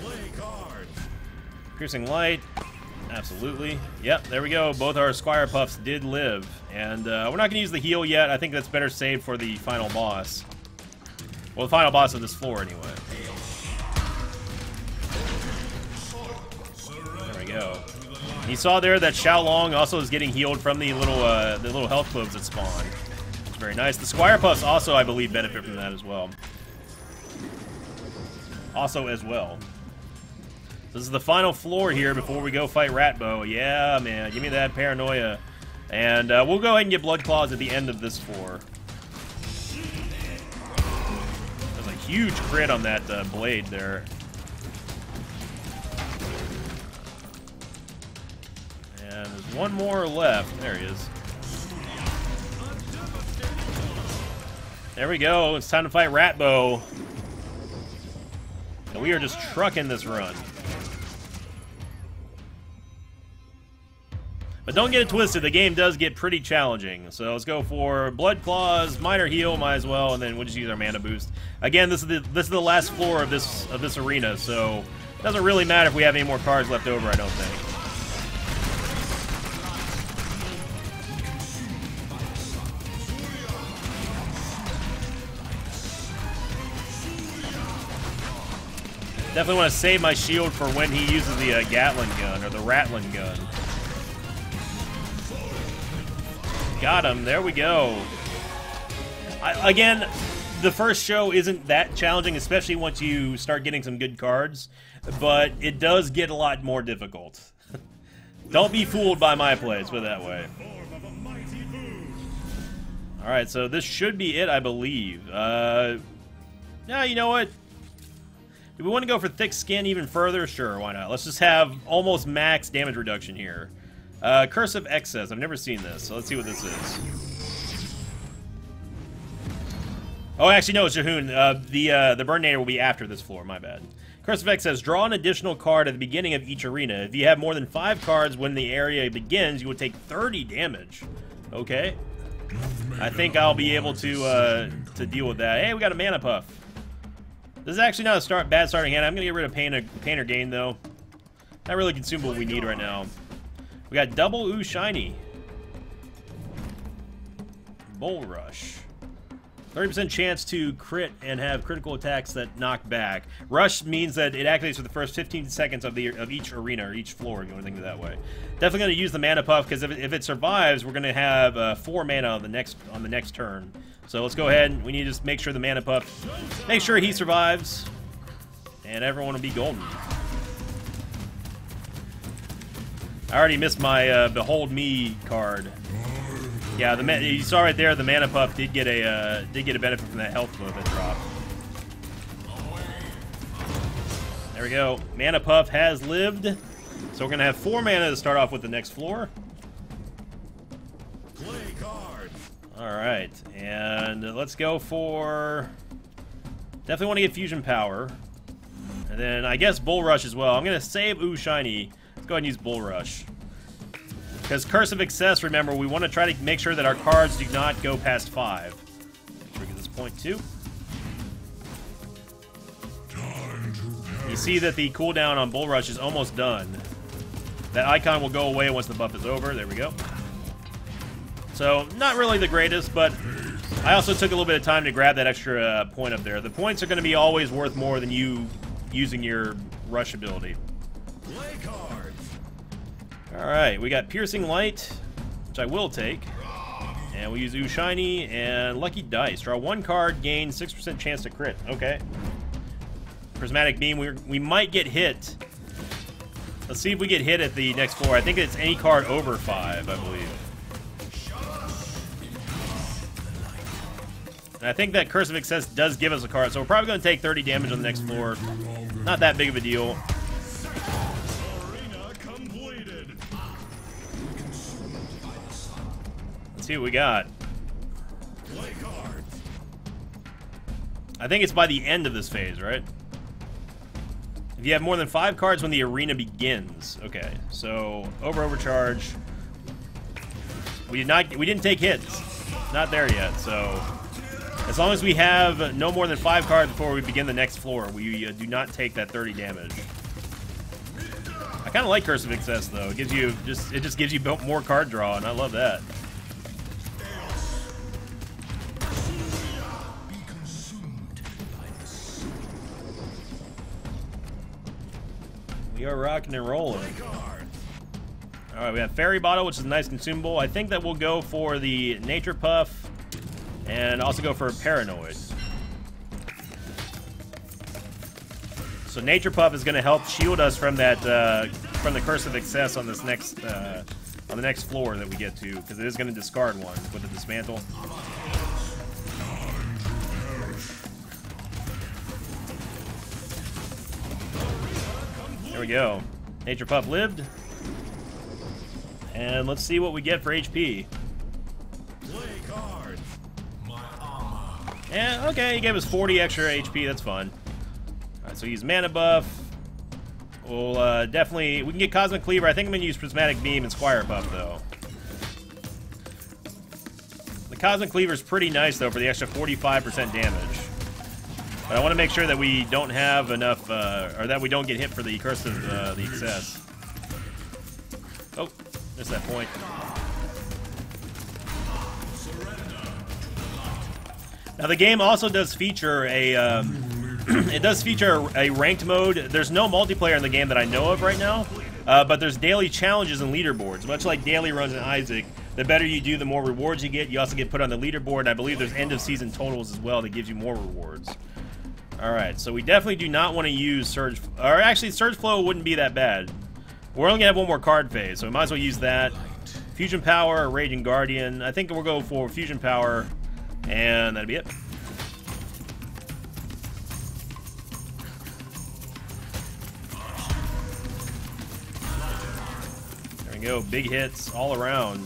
Piercing Light. Absolutely. Yep, there we go. Both our Squire Puffs did live. And uh, we're not going to use the heal yet. I think that's better saved for the final boss. Well, the final boss of this floor, anyway. There we go. You saw there that Xiaolong also is getting healed from the little uh, the little health globes that spawn. It's very nice. The Squire Puffs also, I believe, benefit from that as well. Also as well. This is the final floor here before we go fight Ratbo. Yeah, man, give me that paranoia. And uh, we'll go ahead and get Blood Claws at the end of this floor. There's a huge crit on that uh, blade there. And there's one more left. There he is. There we go. It's time to fight Ratbo. And we are just trucking this run. But don't get it twisted, the game does get pretty challenging. So let's go for Blood Claws, minor heal, might as well, and then we'll just use our mana boost. Again, this is the this is the last floor of this of this arena, so it doesn't really matter if we have any more cards left over, I don't think. Definitely want to save my shield for when he uses the uh, Gatling gun, or the Rattling gun. Got him. There we go. I, again, the first show isn't that challenging, especially once you start getting some good cards, but it does get a lot more difficult. Don't be fooled by my plays, put it that way. Alright, so this should be it, I believe. Uh, yeah, you know what? Do we want to go for thick skin even further? Sure, why not? Let's just have almost max damage reduction here. Uh, Curse of Excess. I've never seen this, so let's see what this is. Oh, actually, no, it's Jahoon. Uh, the uh, the Burninator will be after this floor. My bad. Curse of Excess. Draw an additional card at the beginning of each arena. If you have more than five cards when the area begins, you will take thirty damage. Okay. I think I'll be able to uh, to deal with that. Hey, we got a Mana Puff. This is actually not a start bad starting hand. I'm gonna get rid of Painter, Painter Gain though. Not really consumable what we need right now. We got double Ooh Shiny. Bull Rush. thirty percent chance to crit and have critical attacks that knock back. Rush means that it activates for the first fifteen seconds of the of each arena or each floor, if you want to think of it that way. Definitely going to use the Mana Puff, because if, if it survives, we're going to have uh, four mana on the next on the next turn. So let's go ahead. We need to just make sure the Mana Puff, make sure he survives, and everyone will be golden. I already missed my uh, Behold Me card. Yeah, the you saw right there the Mana Puff did get a uh, did get a benefit from that health glow that dropped. There we go. Mana Puff has lived, so we're gonna have four mana to start off with the next floor. Play cards. All right, and let's go for. Definitely want to get Fusion Power, and then I guess Bull Rush as well. I'm gonna save Ooh Shiny. Let's go ahead and use Bull Rush. Because Curse of Excess, remember, we want to try to make sure that our cards do not go past five. Make sure we get this point too. You see that the cooldown on Bull Rush is almost done. That icon will go away once the buff is over. There we go. So, not really the greatest, but I also took a little bit of time to grab that extra uh, point up there. The points are going to be always worth more than you using your Rush ability. Play cards. Alright, we got Piercing Light, which I will take. And we use Ooh Shiny and Lucky Dice. Draw one card, gain six percent chance to crit. Okay. Prismatic Beam, we we might get hit. Let's see if we get hit at the next floor. I think it's any card over five, I believe. And I think that Curse of Excess does give us a card, so we're probably going to take thirty damage on the next floor. Not that big of a deal. Arena completed. Let's see what we got. Play cards. I think it's by the end of this phase, right? If you have more than five cards when the arena begins. Okay, so over overcharge. We did not. We didn't take hits. Not there yet. So as long as we have no more than five cards before we begin the next floor, we uh, do not take that thirty damage. I kind of like Curse of Excess though. It gives you just. It just gives you more card draw, and I love that. We are rocking and rolling. Alright, we have Fairy Bottle, which is a nice consumable. I think that we'll go for the Nature Puff and also go for Paranoid. So Nature Puff is going to help shield us from that uh, from the Curse of Excess on this next uh, on the next floor that we get to, because it is going to discard one with the Dismantle. There we go. Nature Puff lived. And let's see what we get for H P. Play cards. My armor. Yeah, okay, he gave us forty extra H P, that's fun. Alright, so he's mana buff. We'll uh, definitely, we can get Cosmic Cleaver. I think I'm going to use Prismatic Beam and Squire Buff, though. The Cosmic Cleaver is pretty nice, though, for the extra forty-five percent damage. But I want to make sure that we don't have enough, uh, or that we don't get hit for the Curse of uh, the Excess. Oh, missed that point. Now the game also does feature a, um, it does feature a ranked mode. There's no multiplayer in the game that I know of right now, uh, but there's daily challenges and leaderboards. Much like daily runs in Isaac, the better you do, the more rewards you get. You also get put on the leaderboard, and I believe there's end of season totals as well that gives you more rewards. Alright, so we definitely do not want to use Surge... Or actually, Surge Flow wouldn't be that bad. We're only going to have one more card phase, so we might as well use that. Fusion Power or Raging Guardian. I think we'll go for Fusion Power, and that'll be it. There we go, big hits all around.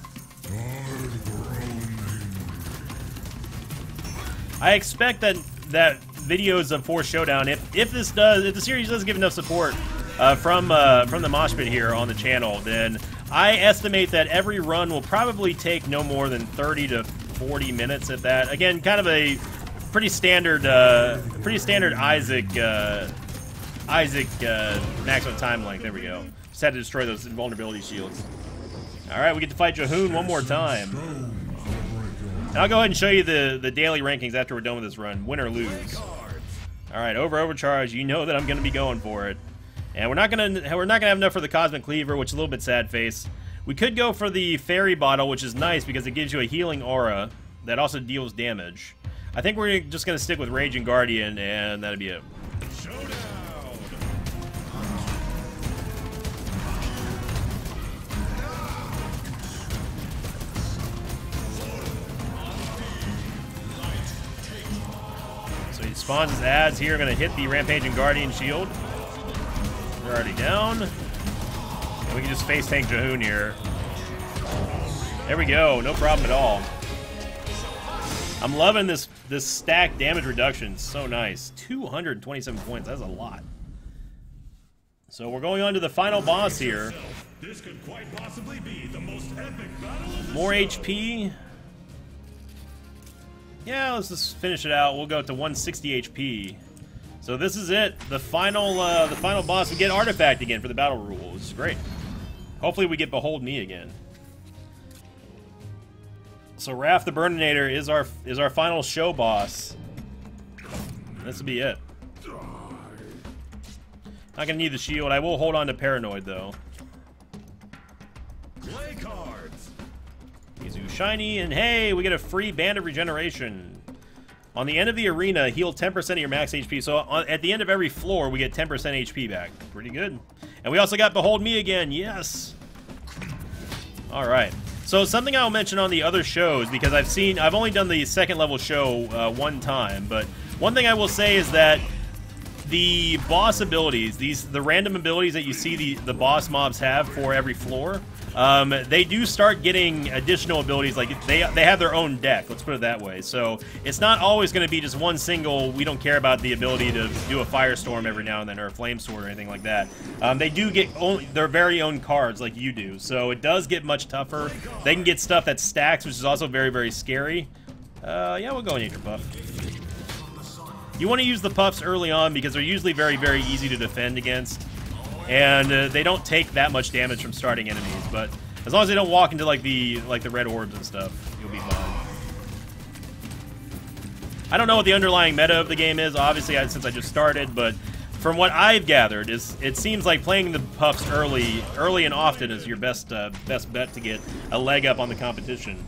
I expect that that videos of Forced Showdown, if if this does, if the series does give enough support uh, from uh, from the Mosh Pit here on the channel, then I estimate that every run will probably take no more than thirty to forty minutes at that. Again, kind of a pretty standard, uh, pretty standard Isaac uh, Isaac uh, maximum time length. There we go. Just had to destroy those invulnerability shields. All right, we get to fight Jahoon one more time. And I'll go ahead and show you the, the daily rankings after we're done with this run, win or lose. Alright, over overcharge, you know that I'm gonna be going for it. And we're not gonna we're not gonna have enough for the Cosmic Cleaver, which is a little bit sad face. We could go for the Fairy Bottle, which is nice because it gives you a healing aura that also deals damage. I think we're just gonna stick with Raging Guardian, and that'll be it. Showdown. He spawns his ads here. Going to hit the Rampaging Guardian shield. We're already down. And we can just face tank Jahoon here. There we go. No problem at all. I'm loving this this stack damage reduction. So nice. two hundred twenty-seven points. That's a lot. So we're going on to the final boss here. This could quite possibly be the most epic battle of the More show. H P. Yeah, let's just finish it out. We'll go to one sixty H P. So this is it. The final uh, the final boss. We get Artifact again for the battle rule, which is great. Hopefully we get Behold Me again. So Wrath the Burninator is our is our final show boss. This will be it. Not gonna need the shield. I will hold on to Paranoid though. Play cards. Mizu Shiny, and hey, we get a free Band of Regeneration. On the end of the arena, heal ten percent of your max H P. So on, at the end of every floor, we get ten percent H P back. Pretty good. And we also got Behold Me again. Yes. All right. So something I'll mention on the other shows, because I've seen, I've only done the second level show uh, one time, but one thing I will say is that the boss abilities, these the random abilities that you see the, the boss mobs have for every floor, um, they do start getting additional abilities. Like they they have their own deck. Let's put it that way. So it's not always going to be just one single. We don't care about the ability to do a firestorm every now and then or a flame sword or anything like that. Um, they do get only their very own cards like you do. So it does get much tougher. They can get stuff that stacks, which is also very very scary. Uh, yeah, we'll go Nature Puff. You want to use the puffs early on because they're usually very, very easy to defend against. And uh, they don't take that much damage from starting enemies. But as long as they don't walk into like the like the red orbs and stuff, you'll be fine. I don't know what the underlying meta of the game is, obviously, I, since I just started. But from what I've gathered, is it seems like playing the puffs early, early and often is your best uh, best bet to get a leg up on the competition.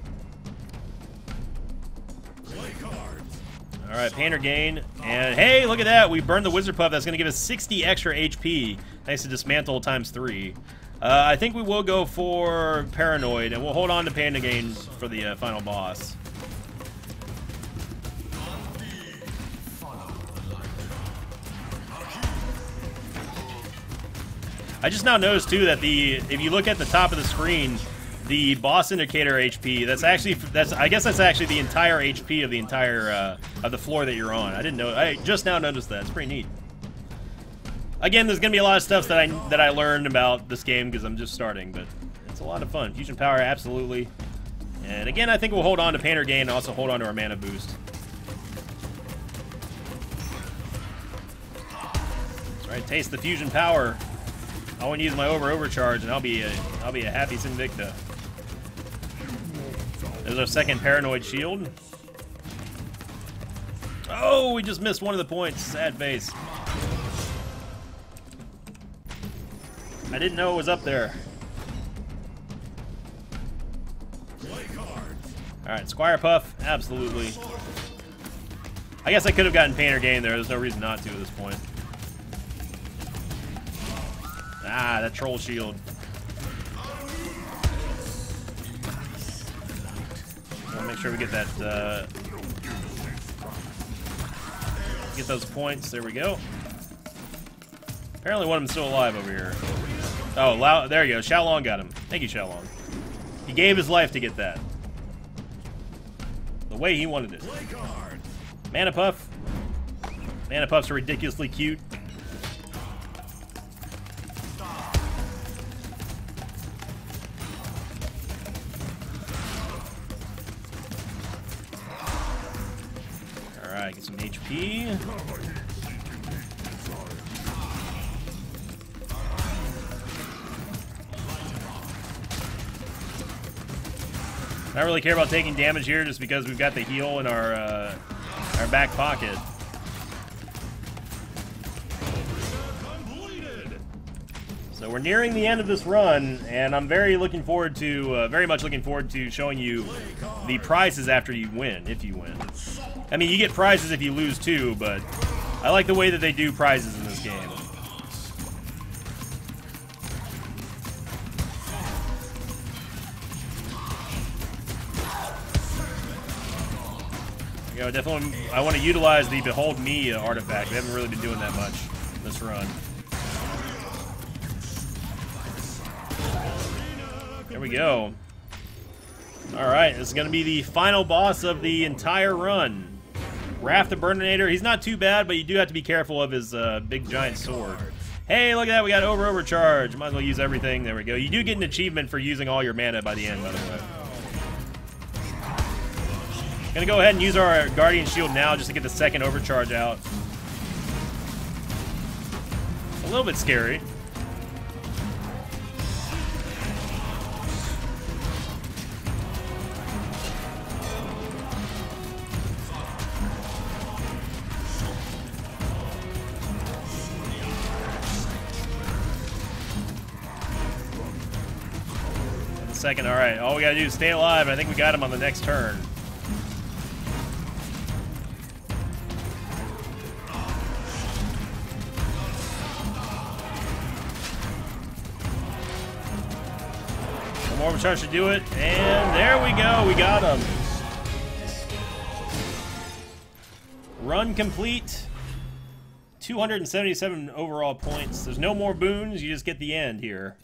All right, Painter Gain, and hey, look at that! We burned the Wizard Puff. That's going to give us sixty extra H P. Thanks to Dismantle times three. Uh, I think we will go for Paranoid, and we'll hold on to Painter Gain for the uh, final boss. I just now noticed too that the if you look at the top of the screen, the boss indicator H P, that's actually, that's I guess that's actually the entire H P of the entire, uh, of the floor that you're on. I didn't know, I just now noticed that. It's pretty neat. Again, there's going to be a lot of stuff that I, that I learned about this game because I'm just starting, but it's a lot of fun. Fusion Power, absolutely. And again, I think we'll hold on to Painter Gain and also hold on to our mana boost. That's right, taste the Fusion Power. I want to use my over overcharge, and I'll be a, I'll be a happy Sinvicta. There's our second Paranoid Shield. Oh, we just missed one of the points. Sad face. I didn't know it was up there. Alright, Squire Puff, absolutely. I guess I could have gotten Painter Gain there. There's no reason not to at this point. Ah, that Troll Shield. I'll make sure we get that, uh, get those points. There we go. Apparently one of them's still alive over here. Oh, Lao, there you go. Xiaolong got him. Thank you, Xiaolong. He gave his life to get that. The way he wanted it. Mana Puff. Mana Puffs are ridiculously cute. Alright, get some H P. I don't really care about taking damage here just because we've got the heal in our uh, our back pocket. So we're nearing the end of this run, and I'm very looking forward to, uh, very much looking forward to showing you the prizes after you win, if you win. I mean, you get prizes if you lose too, but I like the way that they do prizes in this game. You know, definitely, I want to utilize the Behold Me artifact. We haven't really been doing that much this run. There we go. Alright, this is going to be the final boss of the entire run. Wrath the Burninator. He's not too bad, but you do have to be careful of his uh, big giant sword. Hey, look at that. We got over overcharge. Might as well use everything. There we go. You do get an achievement for using all your mana by the end, by the way. Gonna go ahead and use our Guardian Shield now just to get the second overcharge out. A little bit scary. Second, all right. All we gotta do is stay alive. I think we got him on the next turn. One Orb Charge to do it, and there we go, we got him. Run complete. two hundred seventy-seven overall points. There's no more boons, you just get the end here.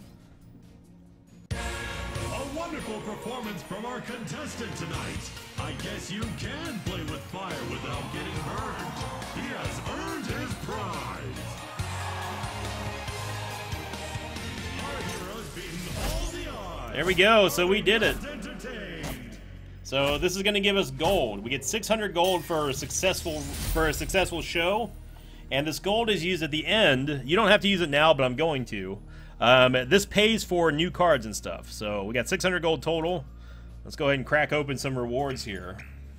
A wonderful performance from our contestant tonight. I guess you can play with fire without getting burned. He has earned his prize. Our hero's beaten all the odds. There we go, so we did it. So this is going to give us gold. We get six hundred gold for a successful for a successful show, and this gold is used at the end. You don't have to use it now, but I'm going to. Um, this pays for new cards and stuff. So we got six hundred gold total. Let's go ahead and crack open some rewards here.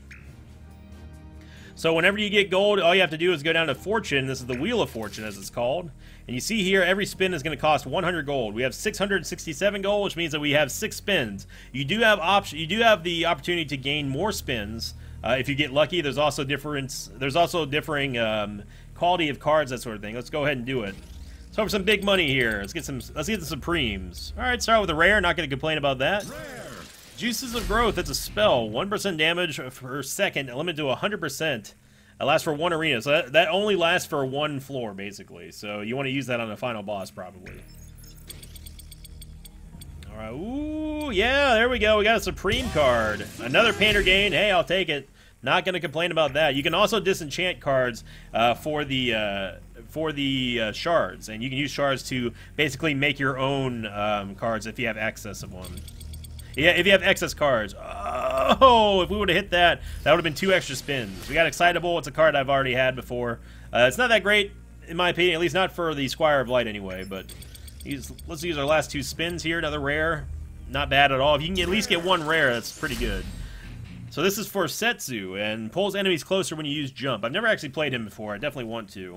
So whenever you get gold, all you have to do is go down to Fortune. This is the Wheel of Fortune, as it's called. And you see here, every spin is going to cost one hundred gold. We have six hundred sixty-seven gold, which means that we have six spins. You do have option. You do have the opportunity to gain more spins uh, if you get lucky. There's also difference. There's also differing um, quality of cards, that sort of thing. Let's go ahead and do it. Let's hope for some big money here. Let's get some. Let's get the Supremes. All right, start with a rare. Not going to complain about that. Rare. Juices of Growth. That's a spell. one percent damage per second, limited to one hundred percent. It lasts for one arena, so that, that only lasts for one floor, basically. So you want to use that on the final boss, probably. All right. Ooh, yeah, there we go. We got a Supreme card. Another Painter Gain. Hey, I'll take it. Not going to complain about that. You can also disenchant cards uh, for the uh, for the uh, shards, and you can use shards to basically make your own um, cards if you have excess of one. Yeah, if you have excess cards. Oh, if we would have hit that, that would have been two extra spins. We got Excitable. It's a card I've already had before. Uh, it's not that great, in my opinion, at least not for the Squire of Light anyway, but use, let's use our last two spins here. Another rare. Not bad at all. If you can at least get one rare, that's pretty good. So this is for Setsu, and pulls enemies closer when you use Jump. I've never actually played him before. I definitely want to.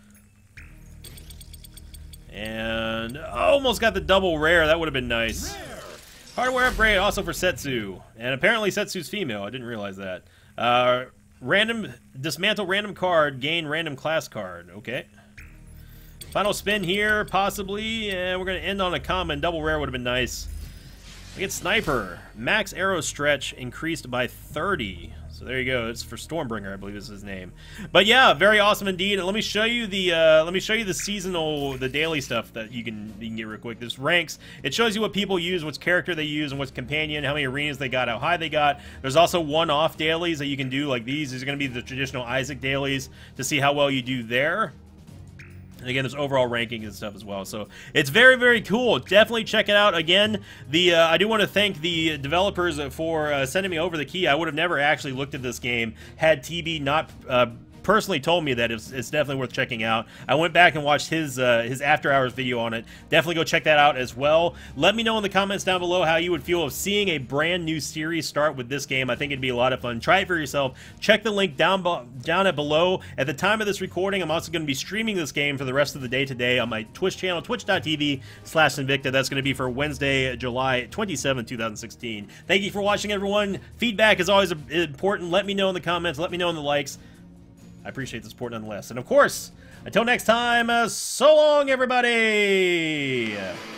And almost got the double rare. That would have been nice. Rare. Hardware upgrade also for Setsu. And apparently Setsu's female. I didn't realize that. Uh, random, dismantle random card, gain random class card. Okay. Final spin here, possibly. And we're going to end on a common. Double rare would have been nice. We get Sniper. Max arrow stretch increased by thirty. So there you go. It's for Stormbringer, I believe is his name. But yeah, very awesome indeed. And let me show you the uh, let me show you the seasonal, the daily stuff that you can you can get real quick. This ranks. It shows you what people use, which character they use, and what's companion, how many arenas they got, how high they got. There's also one-off dailies that you can do, like these. These are going to be the traditional Isaac dailies to see how well you do there. And again, there's overall rankings and stuff as well. So it's very, very cool. Definitely check it out. Again, the uh, I do want to thank the developers for uh, sending me over the key. I would have never actually looked at this game had T B not uh, personally told me that it's, it's definitely worth checking out. I went back and watched his uh, his after hours video on it. Definitely go check that out as well. Let me know in the comments down below how you would feel of seeing a brand new series start with this game. I think it'd be a lot of fun. Try it for yourself. Check the link down down at below. At the time of this recording, I'm also going to be streaming this game for the rest of the day today on my Twitch channel, twitch dot t v slash Sinvicta. That's going to be for Wednesday, July twenty-seventh, two thousand sixteen. Thank you for watching, everyone. Feedback is always important. Let me know in the comments. Let me know in the likes. I appreciate the support nonetheless. And of course, until next time, uh, so long, everybody!